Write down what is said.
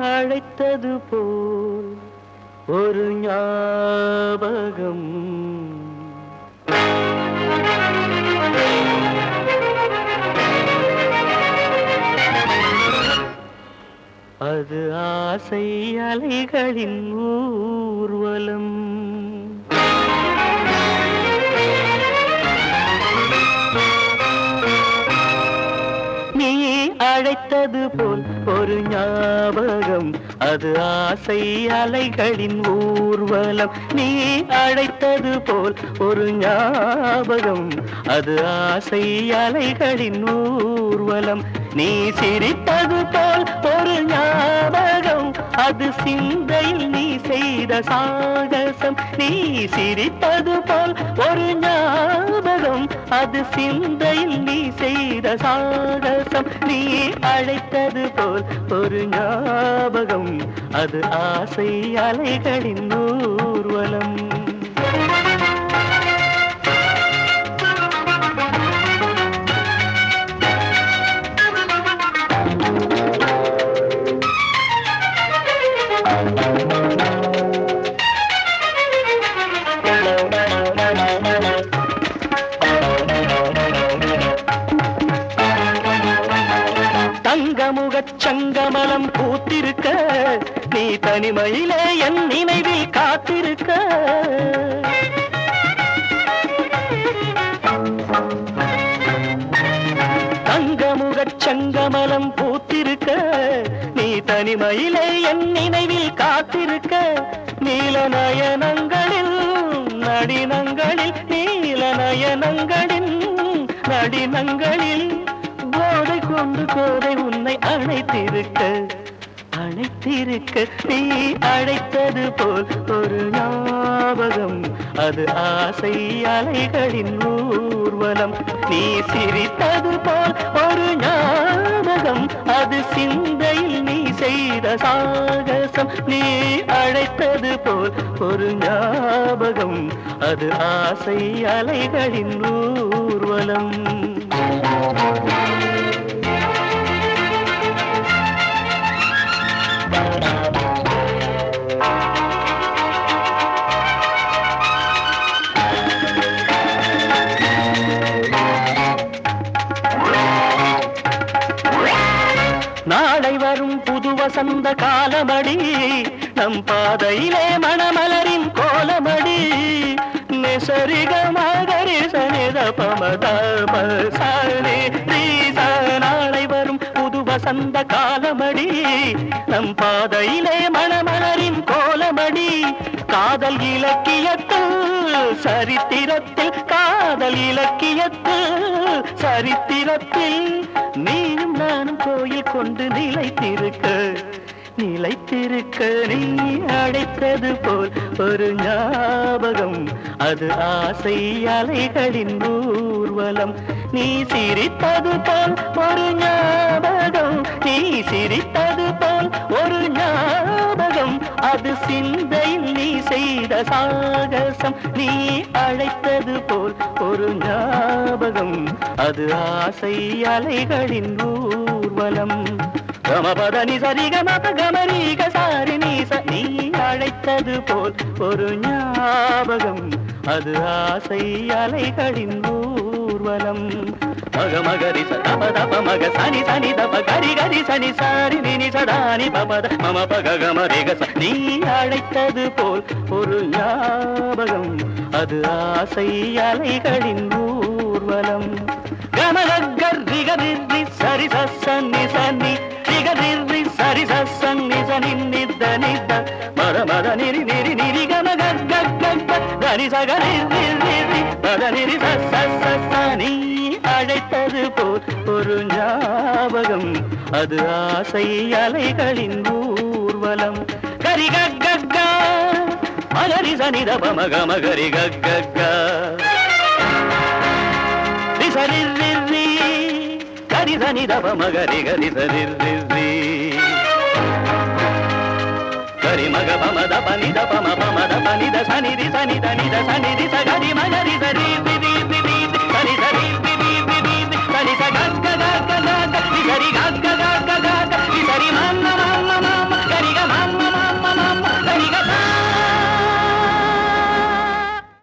அழைத்தது போல் ஒரு ஞாபகம். அது ஆசை அலைகளின் ஊர்வலம். நீ அழைத்தது போல் ஒரு ஞாபகம், அது ஆசை அலைகளின் ஊர்வலம். நீ அழைத்தது போல் ஒரு ஞாபகம், அது ஆசை அலைகளின் ஊர்வலம். நீ சிரித்தது போல் ஒரு ஞாபகம், அது சிந்தையில் நீ செய்த சாகசம். நீ சிரித்தது போல் ஒரு ஞாபகம், அது சிந்தையில் நீ செய்த சாகசம். நீ அழைத்தது போல் ஒரு ஞாபகம், அது ஆசை அலைகளின் ஊர்வலம். தங்கமுகச் சங்கமலம் பூத்திருக்க, நீ தனிமையிலே என் நினைவில் காத்திருக்க. தங்கமுகச் சங்கமலம் பூத்திருக்க, நீ தனிமையிலே என் நினைவில் காத்திருக்க. நீல நயனங்களில் நடினங்களில், நீல நயனங்களின் நடினங்களில் போதை கொண்டு கோதை உன்னை அழைத்திருக்க, அழைத்திருக்க. நீ அழைத்தது போல் ஒரு ஞாபகம், அது ஆசை அலைகளின் ஊர்வலம். நீ சிரித்தது போல் ஒரு ஞாபகம், அது சிந்தையில் நீ செய்த சாகசம். நீ அழைத்தது போல் ஒரு ஞாபகம், அது ஆசை அலைகளின் ஊர்வலம். நாளை வரும் புது வசந்த காலமடி, நம் பாதையிலே மணமலரின் கோலமடி. நெசரிக மகரி சனித பமத பசனி ரீச. நாளை வரும் புது வசந்த காலமடி, நம் பாதையிலே மணமலரின் கோலமடி. காதல் இலக்கியத்தில் சரித்திரத்தில், காதல் இலக்கியத்தில் சரித்திரத்தில் நீயும் நானும் கோயில் கொண்டு நிலைத்திருக்க, நிலைத்திருக்க. நீ அழைத்தது போல் ஒரு ஞாபகம், அது ஆசை அலைகளின் ஊர்வலம். நீ சிரித்தது போல் ஒரு ஞாபகம், நீ சிரித்தது போல் ஒரு ஞாபகம், அது சிந்தையில் நீ செய்த சாகசம். நீ அழைத்தது போல் ஒரு ஞாபகம், அது ஆசை அலைகளின் ஊர்வலம். கமபதனி சரிகமப கமரீக சாரினீச. நீ அழைத்தது போல் ஒரு ஞாபகம், அது ஆசை அலைகளின் ஊர்வலம். மக மகரி சதப தப மக சனி சனி தப கரி கரி சனி சாரி நினி சதானி பபத மம பக கமரேக. நீ அழைத்தது போல் ஒரு ஞாபகம், அது ஆசை அலைகளின் ஊர்வலம். கமலகர் ரிகரிரி சரி சன்னி சன்னி ரிகரிரி சரி சன்னி சனி நித நித மத மத நிரி நிரி நிரி கம கக்க தனி சகரி நிரி மத நிரி சனி. அழைத்தது போல் ஒரு ஞாபகம், அது ஆசை அலைகளின் ஊர்வலம். கரி கக்க மகரி சனித பமக மகரி கக்க சரி கரி சனி தப மகரி கரி சரி கரி மக பம தப நித பம பம தப நித சனி ரி சனி த நித சனி ரி